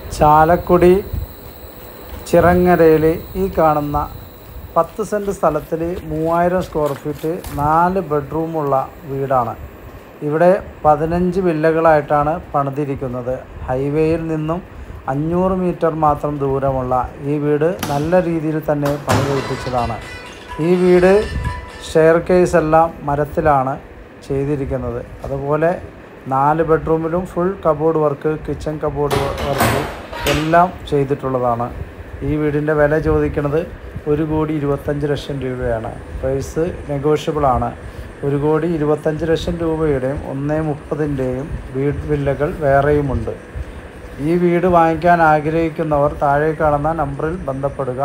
ചാലക്കുടി ചിറങ്ങരയിൽ ഈ കാണുന്ന 10 സെൻറ്റ് സ്ഥലത്തിൽ 3000 സ്ക്വയർ ഫീറ്റ് 4 ബെഡ്റൂമുള്ള വീടാണ്. ഇവിടെ 15 വില്ലകളായിട്ടാണ് പണിതിരിക്കുന്നത്. ഹൈവേയിൽ നിന്നും 500 മീറ്റർ മാത്രം ദൂരമുള്ള ഈ വീട് നല്ല രീതിയിൽ തന്നെ പണി കഴിപ്പിച്ചതാണ്. ഈ വീട് സ്റ്റെയർ കേസ് എല്ലാം മരത്തിലാണ് ചെയ്തിരിക്കുന്നത്. അതുപോലെ 4 ബെഡ്റൂമിലും full cupboard work, kitchen cupboard work എല്ലാം ചെയ്തിട്ടുള്ളതാണ്. ഈ വീടിൻ്റെ വില ചോദിക്കുന്നത് 1,25,00,000 രൂപയാണ്. പ്രൈസ് നെഗോഷ്യബിളാണ്. 1,25,00,000 രൂപയുടെയും 1,30,ൻ്റെയും വില്ലകൾ വേറെയുമുണ്ട്. ഈ വീട് വാങ്ങിക്കാൻ ആഗ്രഹിക്കുന്നവർ താഴെ കാണുന്ന നമ്പറിൽ ബന്ധപ്പെടുക.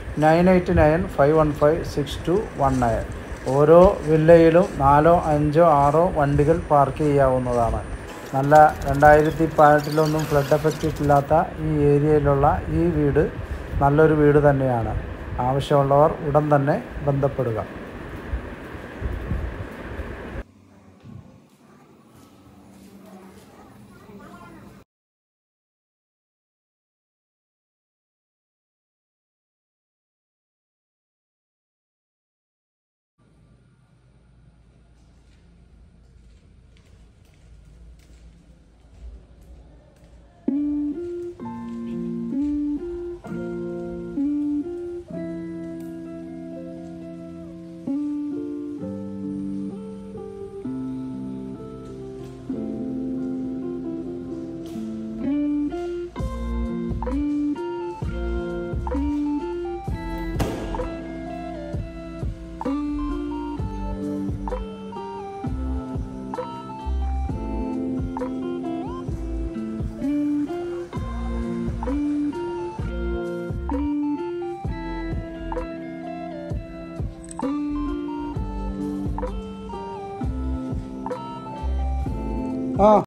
9895156219. ഓരോ വില്ലയിലും 4, 5, 6 വണ്ടികൾ പാർക്ക് ചെയ്യാവുന്നതാണ്. നല്ല 2018 ഫ്ലഡ് എഫക്റ്റ് ഇല്ലാത്ത ഈ ഏരിയയിലുള്ള ഈ വീട് നല്ലൊരു വീട് തന്നെയാണ്. ആവശ്യമുള്ളവർ ഉടൻ തന്നെ ബന്ധപ്പെടുക.